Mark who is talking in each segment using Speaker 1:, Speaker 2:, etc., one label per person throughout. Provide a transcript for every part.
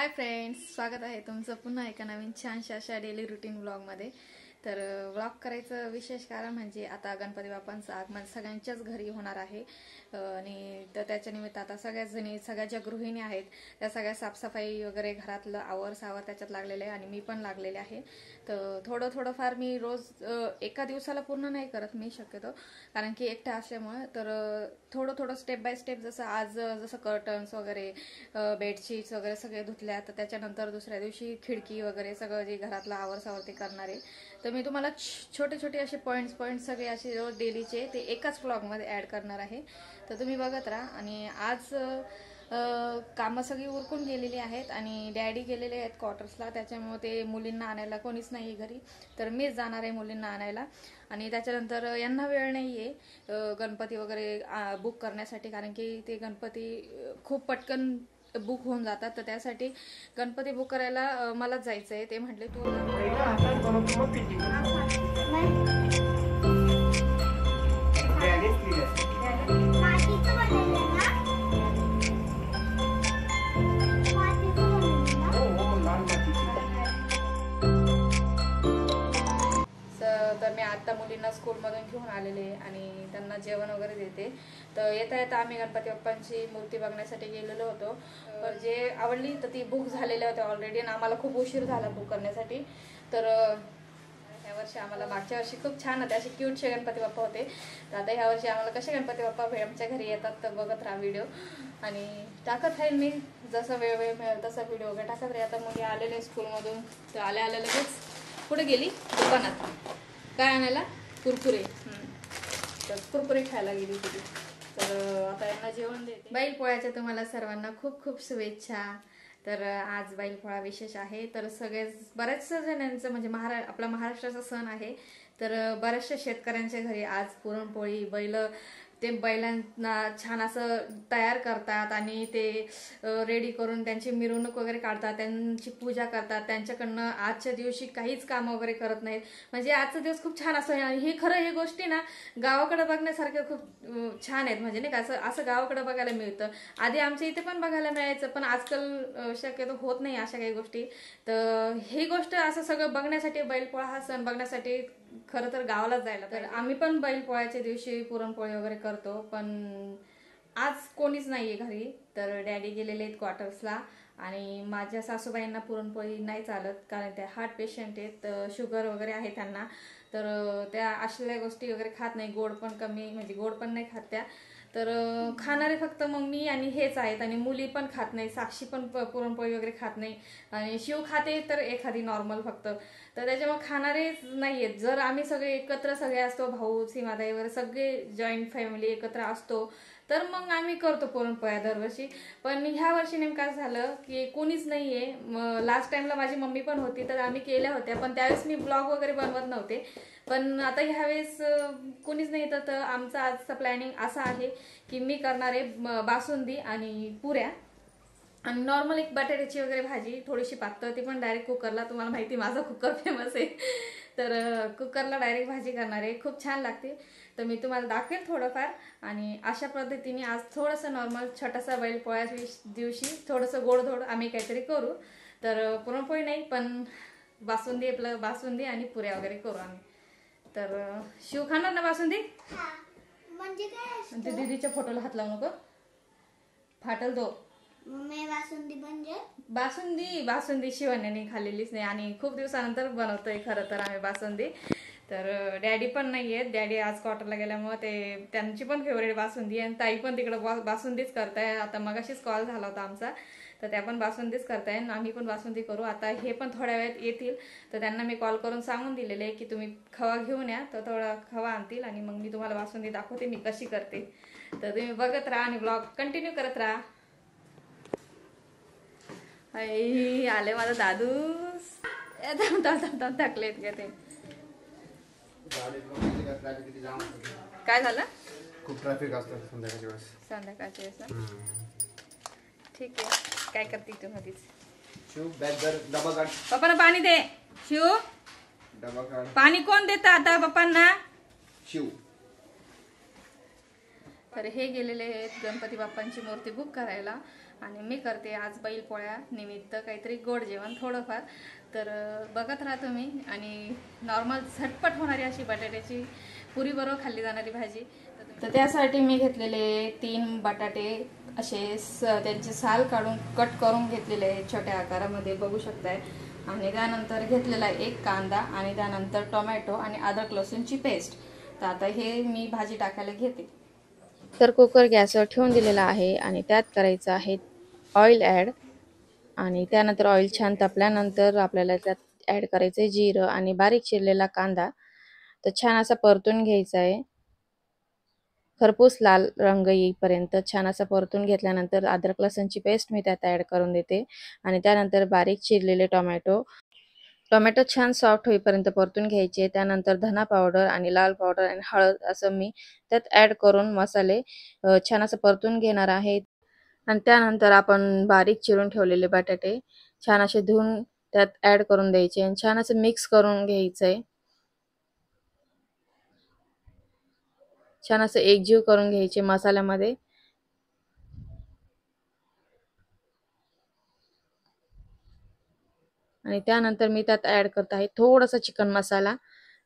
Speaker 1: Hi friends, स्वागत आहे तुमचं पुन्हा एका नवीन छानशा अशा डेली रुटीन व्लॉगमध्ये। तर व्लॉग करायचं विशेष कारण म्हणजे आता गणपती बाप्पांचं आगमन सगळ्यांच्याच घरी होणार आहे आणि त्याच्या निमित्त आता सगळ्या ज्या गृहिणी आहेत त्या सगळ्या साफसफाई वगैरे घरातलं आवरसावर त्याच्यात लागलेले आहे आणि मी पण लागलेले आहे। तर थोडंफार मी रोज एका दिवसाला पूर्ण नाही करत मी शक्यतो, कारण की एकटा असल्यामुळे। तर थोडं स्टेप बाय स्टेप, जसं कर्टन्स वगैरे बेडशीट्स वगैरे सगळे धुतल्या, तर त्याच्यानंतर दुसऱ्या दिवशी खिडकी वगैरे सगळं जे घरातलं आवरसावर ते करणार आहे। तर मी तुम्हाला छोटे असे पॉइंट्स सगळे असे रोज डेलीचे ते एकाच व्लॉगमध्ये ॲड करणार आहे। तर तुम्ही बघत राहा। आणि आज कामं सगळी उरकून गेलेली आहेत आणि डॅडी गेलेले आहेत क्वार्टर्सला, त्याच्यामुळे ते मुलींना आणायला कोणीच नाही घरी, तर मीच जाणार आहे मुलींना आणायला। आणि त्याच्यानंतर यांना वेळ नाही आहे गणपती वगैरे बुक करण्यासाठी, कारण की ते गणपती खूप पटकन बुक होऊन जातात। तर त्यासाठी गणपती बुक करायला मलाच जायचं आहे। ते म्हटले तू तर मी आता मुलींना स्कूलमधून घेऊन आलेले आणि त्यांना जेवण वगैरे देते। तर येता आम्ही गणपती बाप्पांची मूर्ती बघण्यासाठी गेलेलो होतो, तर जे आवडली तर ती बुक झालेल्या होत्या ऑलरेडी आणि आम्हाला खूप उशीर झाला बुक करण्यासाठी। तर ह्या वर्षी आम्हाला, मागच्या वर्षी खूप छान होते, असे क्यूटचे गणपती बाप्पा होते। तर आता ह्या वर्षी आम्हाला कसे गणपती बाप्पा आमच्या घरी येतात तर बघत राहा व्हिडिओ, आणि टाकत राहील मी जसं वेळ मिळेल तसा व्हिडिओ वगैरे टाकत राहील। आता मुली आलेले स्कूलमधून, तर आल्या लगेच कुठे गेली दुकानात काय आणायला, कुरकुरे। तर कुरकुरे खायला गेली तिथे। तर आता यांना जेवण देते। बैलपोळ्याच्या तुम्हाला सर्वांना खूप शुभेच्छा। तर आज बैलपोळा विशेष आहे, तर बऱ्याचशा जणांचं म्हणजे आपला महाराष्ट्राचा सण आहे। तर बऱ्याचशा शेतकऱ्यांच्या घरी आज पुरणपोळी, बैलांना छान असं तयार करतात आणि ते रेडी करून त्यांची मिरवणूक वगैरे काढतात, त्यांची पूजा करतात, त्यांच्याकडनं आजच्या दिवशी काहीच काम वगैरे करत नाहीत। म्हणजे आजचा दिवस खूप छान असतो आणि हे गोष्टी ना गावाकडे बघण्यासारख्या खूप छान आहेत, म्हणजे नाही का असं गावाकडे बघायला मिळतं। आधी आमच्या इथे पण बघायला मिळायचं, पण आजकाल शक्यतो होत नाही अशा काही गोष्टी। तर ही गोष्ट असं सगळं बघण्यासाठी, बैलपोळा हा सण बघण्यासाठी खरं तर गावालाच जायला पाहिजे। तर आम्ही पण बैलपोळ्याच्या दिवशी पुरणपोळी वगैरे करतो, पण आज कोणीच नाहीये घरी। तर डॅडी गेलेले आहेत क्वार्टर्सला आणि माझ्या सासूबाईंना पुरणपोळी नाही चालत, कारण त्या हार्ट पेशंट आहेत, शुगर वगैरे आहे त्यांना। तर त्या असलेल्या गोष्टी वगैरे खात नाही, गोड पण कमी, म्हणजे गोड पण नाही खात त्या। तर खाणारे फक्त मग मी आणि हेच आहेत, आणि मुली पण खात नाही, साक्षी पण पुरणपोळी वगैरे खात नाही, आणि शिव खाते तर एखादी नॉर्मल फक्त। तर त्याच्यामुळे खाणारेच नाही आहेत। जर आम्ही सगळे असतो, भाऊ सीमाताई वगैरे सगळे जॉईंट फॅमिली एकत्र असतो, तर मग आम्ही करतो पुरणपोळ्या दरवर्षी। पण ह्या वर्षी नेमकं झालं की कोणीच नाहीये। लास्ट टाइमला माझी मम्मी पण होती, तर आम्ही केल्या होत्या, पण त्यावेळेस मी ब्लॉग वगैरे बनवत नव्हते। पण आता ह्यावेळेस कोणीच नाही, तर आमचा आजचा प्लॅनिंग असा आहे की मी करणारे बासुंदी आणि पुऱ्या, आणि नॉर्मल एक बटाट्याची वगैरे भाजी, थोडीशी पातळ, ती पण डायरेक्ट कुकरला। तुम्हाला माहिती माझा कुकर फेमस आहे, तर कुकरला डायरेक्ट भाजी करणार आहे, खूप छान लागते। तर मी तुम्हाला दाखवेल थोडंफार। आणि अशा पद्धतीने आज थोडंसं नॉर्मल छोटासा बैलपोळ्या दिवशी थोडंसं गोडधोड आम्ही काहीतरी करू। तर पुरणपोळी नाही, पण बासुंदी आणि पुऱ्या वगैरे करू आम्ही। तर शिव खाणार ना बासुंदी?
Speaker 2: म्हणजे काय,
Speaker 1: ते दीदीच्या फोटोला हात लावू नको, फाटल तो। बासुंदी शिवण्याने खाल्लेलीच नाही, आणि खूप दिवसानंतर बनवतोय खरं तर आम्ही बासुंदी। तर डॅडी पण नाहीये, डॅडी आज क्वार्टरला गेल्यामुळे त्यांची पण फेवरेट बासुंदी, आणि ताई पण तिकडे बासुंदीच करताय। आता मगाशीच कॉल झाला होता आमचा, तर त्या पण बासुंदीच करताय, आम्ही पण बासुंदी करू। आता हे पण थोड्या वेळात येतील, तर त्यांना मी कॉल करून सांगून दिलेले आहे की तुम्ही खवा घेऊन या, तर थोडा खवा आणतील आणि मग मी तुम्हाला बासुंदी दाखवते मी कशी करते। तर तुम्ही बघत राहा आणि ब्लॉग कंटिन्यू करत राहा। आले माझा दादू, थकलेत का ते? काय झालं?
Speaker 3: खूप ट्रॅफिक असतं संध्याकाळच्या
Speaker 1: वेळेस। ठीक आहे, काय करते तू मधीच?
Speaker 3: शिव डबा काढ,
Speaker 1: पप्पांना पाणी दे। शिव
Speaker 3: डबा काढ,
Speaker 1: पाणी कोण देतं आता पप्पांना?
Speaker 3: शिव
Speaker 1: तर हे गेलेले आहेत गणपती बाप्पांची मूर्ती बुक करायला आणि मी करते आज बैलपोळ्या निमित्त काहीतरी गोड जेवण थोडंफार. तर बघत राहा तुम्ही. आणि नॉर्मल झटपट होणारी अशी बटाट्याची पुरी बरोबर खाल्ली जाणारी भाजी. तर त्यासाठी मी घेतलेले 3 बटाटे असे त्यांचे साल काढून कट करून घेतलेले आहेत छोट्या आकारामध्ये बघू शकताय. आणि त्यानंतर घेतलेला 1 कांदा आणि त्यानंतर टोमॅटो आणि अद्रक लसूणची पेस्ट. तर आता हे मी भाजी टाकायला घेते. तर कुकर गॅसवर ठेवून दिलेला आहे आणि त्यात करायचं आहे ऑइल ॲड. आणि त्यानंतर ऑइल छान तापल्यानंतर आपल्याला त्यात ॲड करायचं आहे जिरं आणि बारीक चिरलेला कांदा. तर छान असा परतून घ्यायचा आहे खरपूस लाल रंग येईपर्यंत. छान असा परतून घेतल्यानंतर अद्रक लसूणची पेस्ट मी त्यात ॲड करून देते आणि त्यानंतर बारीक चिरलेले टोमॅटो छान सॉफ्ट होईपर्यंत परतून घ्यायचे. त्यानंतर धना पावडर आणि लाल पावडर आणि हळद असं मी त्यात ॲड करून मसाले छान असं परतून घेणार आहे. आणि त्यानंतर आपण बारीक चिरून ठेवलेले बटाटे छान असे धुवून त्यात ॲड करून द्यायचे आणि छान असं मिक्स करून घ्यायचंय. छान असं एकजीव करून घ्यायचे मसाल्यामध्ये. आणि त्यानंतर मी त्यात ॲड करत आहे थोडासा चिकन मसाला.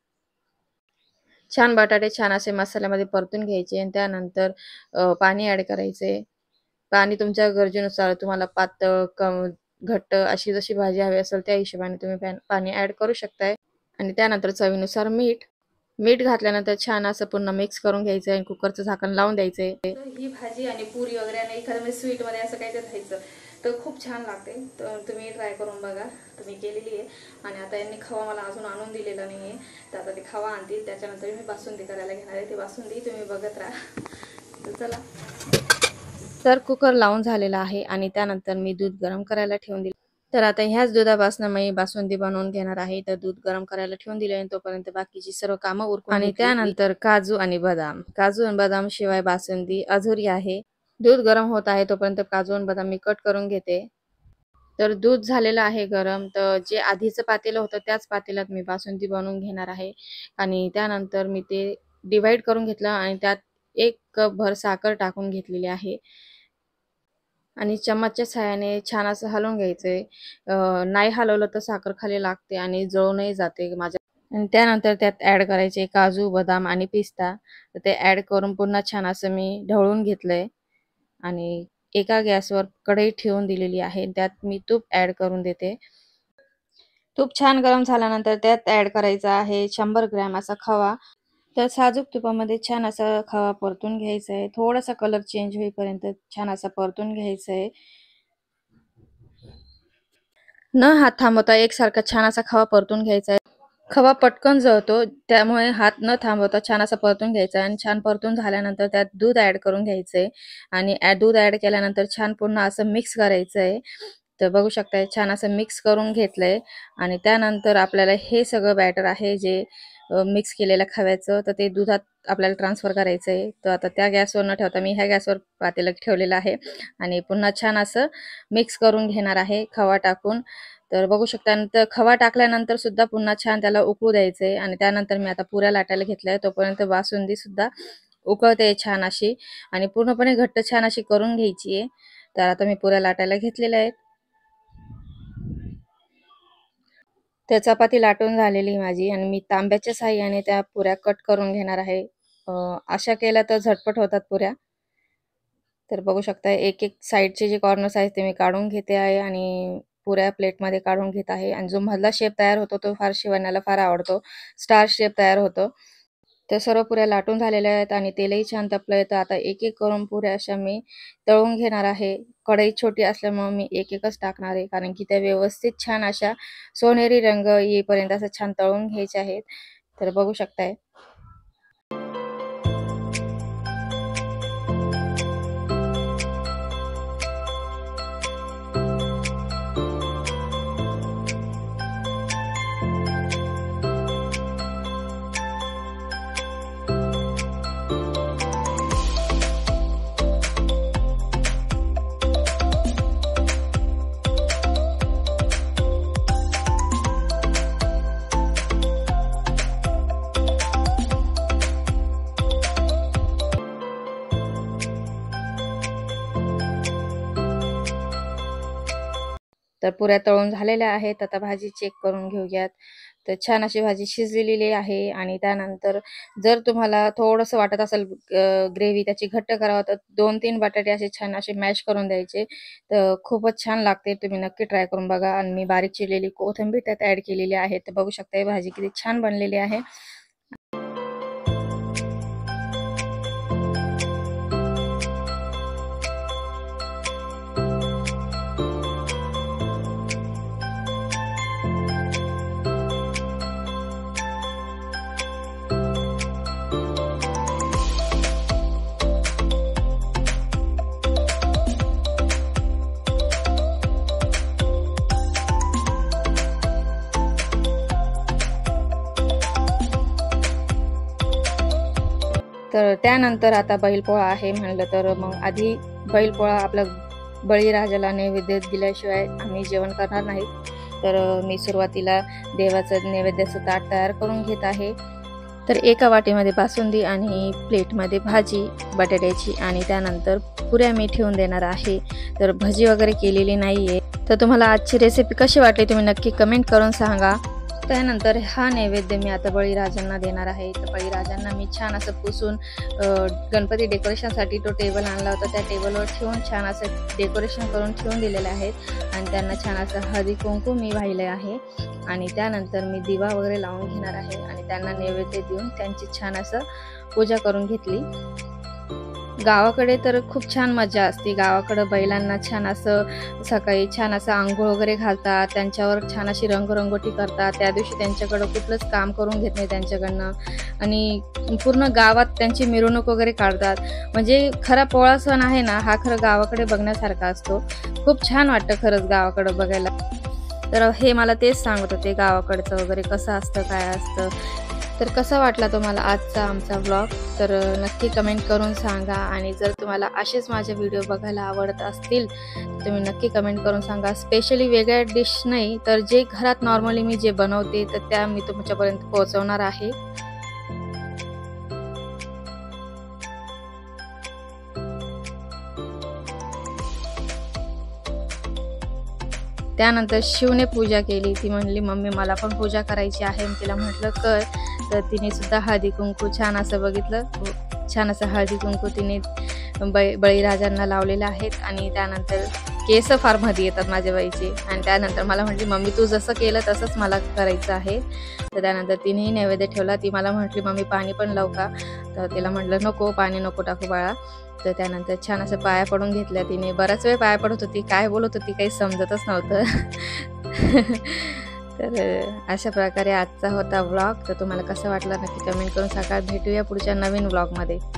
Speaker 1: छान बटाटे छान असे मसाल्यामध्ये परतून घ्यायचे आणि त्यानंतर पाणी ॲड करायचे. पाणी तुमच्या गरजेनुसार तुम्हाला पातळ घट्ट अशी जशी भाजी हवी असेल त्या हिशोबाने तुम्ही पाणी ॲड करू शकताय. आणि त्यानंतर चवीनुसार मीठ घातल्यानंतर छान असं पुन्हा मिक्स करून घ्यायचं आणि कुकरचं झाकण लावून द्यायचंय. ही भाजी आणि पुरी वगैरे आणि एखाद्या स्वीटमध्ये असं काहीतरी खायचं तर खूप छान लागते. तर तुम्ही ट्राय करून बघा. तुम्ही केलेली आहे. आणि आता यांनी खवा मला अजून आणून दिलेला नाही आहे. तर आता ते खवा आणतील त्याच्यानंतर मी बासुंदी करायला घेणार आहे. ते बासुंदी तुम्ही बघत राहा. तर चला. तर कुकर लावून झालेला आहे आणि त्यानंतर मी दूध गरम करायला ठेवून दिले. तर आता ह्याच दुधापासून मी बासुंदी बनवून घेणार आहे. तर दूध गरम करायला ठेवून दिले आणि तोपर्यंत बाकीची सर्व कामं उरकून आणि त्यानंतर काजू आणि बदाम शिवाय बासुंदी अधुरी आहे. दूध गरम होत आहे तोपर्यंत काजू आणि बदाम मी कट करून घेते. तर दूध झालेलं आहे गरम. तर जे आधीचं पातेलं होतं त्याच पातेल्यात मी बासुंदी बनवून घेणार आहे. आणि त्यानंतर मी ते डिवाइड करून घेतलं आणि त्यात 1 कप भर साखर टाकून घेतलेली आहे. आणि चम्मचच्या साहाय्याने छान असं हलवून घ्यायचंय. नाही हलवलं तर साखर खाली लागते आणि जळूनही जाते माझ्या. आणि त्यानंतर त्यात ॲड करायचे काजू, बदाम आणि पिस्ता. तर ते ॲड करून पुन्हा छान असं मी ढवळून घेतलंय. आणि एका गॅसवर कढई ठेवून दिलेली आहे. त्यात मी तूप ॲड करून देते. तूप छान गरम झाल्यानंतर त्यात ॲड करायचा आहे 100 ग्रॅम असा खवा. तर साजूक तुपामध्ये छान असा खवा परतून घ्यायचा आहे. थोडासा कलर चेंज होईपर्यंत छान असा परतून घ्यायचा आहे. न हात थांबवता एकसारखा छान असा खवा परतून घ्यायचा आहे. खवा पटकन जळतो त्यामुळे हात न थांबवता छान असा परतून घ्यायचा आहे. आणि छान परतून झाल्यानंतर त्यात दूध ॲड करून घ्यायचंय. आणि दूध ॲड केल्यानंतर छान पुन्हा असं मिक्स करायचंय. तर बघू शकताय छान असं मिक्स करून घेतलंय. आणि त्यानंतर आपल्याला हे सगळं बॅटर आहे जे मिक्स केलेलं खव्याचं तर ते दुधात आपल्याला ट्रान्सफर करायचं आहे. तर आता त्या गॅसवर न ठेवता मी ह्या गॅसवर पातेलं ठेवलेलं आहे आणि पुन्हा छान असं मिक्स करून घेणार आहे खवा टाकून. तर बघू शकता. नंतर खवा टाकल्यानंतर सुद्धा पुन्हा छान त्याला उकळू द्यायचं आहे. आणि त्यानंतर मी आता पुऱ्या लाटायला घेतल्या आहे. तोपर्यंत बासुंदी सुद्धा उकळते छान अशी आणि पूर्णपणे घट्ट छान अशी करून घ्यायची आहे. तर आता मी पुऱ्या लाटायला घेतलेल्या आहेत. त्या चपाती लाटून झालेली माझी आणि मी तांब्याच्या साहाय्याने त्या पुऱ्या कट करून घेणार आहे. अशा केल्या तर झटपट होतात पुऱ्या. तर बघू शकता एक साईडचे जे कॉर्नर्स आहेत ते मी काढून घेते आहे आणि पुऱ्या प्लेटमध्ये काढून घेत आहे. आणि जो मधला शेप तयार होतो तो फार शिवण्याला फार आवडतो. स्टार शेप तयार होतो. तर सर्व पुऱ्या लाटून झालेल्या आहेत आणि तेलही छान तपलंय. तर आता एक करून पुऱ्या अशा मी तळून घेणार आहे. कढई छोटी असल्यामुळे मी एकच टाकणार आहे कारण की त्या व्यवस्थित छान अशा सोनेरी रंग येईपर्यंत असं छान तळून घ्यायच्या आहेत. तर बघू शकताय. तर पुऱ्या तळून झालेल्या आहेत. आता भाजी चेक करून घेऊयात. तर छान अशी भाजी शिजलेली आहे. आणि त्यानंतर जर तुम्हाला थोडंसं वाटत असेल ग्रेव्ही त्याची घट्ट करावं, तर 2-3 बटाटे असे छान असे मॅश करून द्यायचे. तर खूपच छान लागते. तुम्ही नक्की ट्राय करून बघा. आणि मी बारीक चिरलेली कोथिंबीर त्यात ॲड केलेली आहे. तर बघू शकता ही भाजी किती छान बनलेली आहे. तर त्यानंतर आता बैलपोळा आहे म्हणलं तर मग आधी बैलपोळा आपला बळीराजाला नैवेद्य दिल्याशिवाय आम्ही जेवण करणार नाही. तर मी सुरुवातीला देवाचं नैवेद्याचं ताट तयार करून घेत आहे. तर एका वाटीमध्ये बासुंदी आणि प्लेटमध्ये भाजी बटाट्याची आणि त्यानंतर पुऱ्या मी ठेवून देणार आहे. तर भजी वगैरे केलेली नाहीये. तर तुम्हाला आजची रेसिपी कशी वाटली तुम्ही नक्की कमेंट करून सांगा. त्यानंतर हा नैवेद्य मी आता बळीराजांना देणार आहे. तर बळीराजांना मी छान असं पुसून गणपती डेकोरेशनसाठी तो टेबल आणला होता. त्या टेबलवर ठेवून छान असं डेकोरेशन करून ठेवून दिलेले आहेत. आणि त्यांना छान असं हळदी कुंकू मी वाहिले आहे. आणि त्यानंतर मी दिवा वगैरे लावून घेणार आहे. आणि त्यांना नैवेद्य देऊन त्यांची छान असं पूजा करून घेतली. गावाकडे तर खूप छान मजा असते. गावाकडे बैलांना छान असं सकाळी छान असं आंघोळ वगैरे घालतात. त्यांच्यावर छान अशी रंगरंगोटी करतात. त्या दिवशी त्यांच्याकडं कुठलंच काम करून घेत नाही त्यांच्याकडनं. आणि पूर्ण गावात त्यांची मिरवणूक वगैरे काढतात. म्हणजे खरा पोळा सण आहे ना, हा खरं गावाकडे बघण्यासारखा असतो. खूप छान वाटतं खरंच गावाकडं बघायला. तर हे मला तेच सांगत होते गावाकडचं वगैरे कसं असतं काय असतं. तर कसा वाटला तुम्हाला आजचा आमचा व्लॉग तर नक्की कमेंट करून सांगा. आणि जर तुम्हाला असेच माझे व्हिडिओ बघायला आवडत असतील तर तुम्ही नक्की कमेंट करून सांगा. स्पेशली वेगळ्या डिश नाही तर जे घरात नॉर्मली मी जे बनवते तर त्या मी तुमच्यापर्यंत पोहोचवणार आहे. त्यानंतर शिवने पूजा केली. ती म्हणली मम्मी मला पण पूजा करायची आहे. तिला म्हटलं कर. तर तिने सुद्धा हळदी कुंकू छान असं बघितलं. छान असं हळदी कुंकू तिने बळीराजांना लावलेलं आहेत. आणि त्यानंतर केस फार मध्ये येतात माझ्या बाईचे. आणि त्यानंतर मला म्हटली मम्मी तू जसं केलं तसंच मला करायचं आहे. तर त्यानंतर तिनेही नैवेद्य ठेवला. ती मला म्हटली मम्मी पाणी पण लावू का. तर तिला म्हटलं नको पाणी नको टाकू बाळा. तर त्यानंतर छान असं पाया पडून घेतल्या तिने. बराच वेळ पाया पडत होती. काय बोलत होती काही समजतच नव्हतं. तर अशा प्रकारे आजचा होता व्लॉग. तर तुम्हाला कसं वाटलं नक्की कमेंट करून सांगा. भेटूया पुढच्या नवीन व्लॉगमध्ये.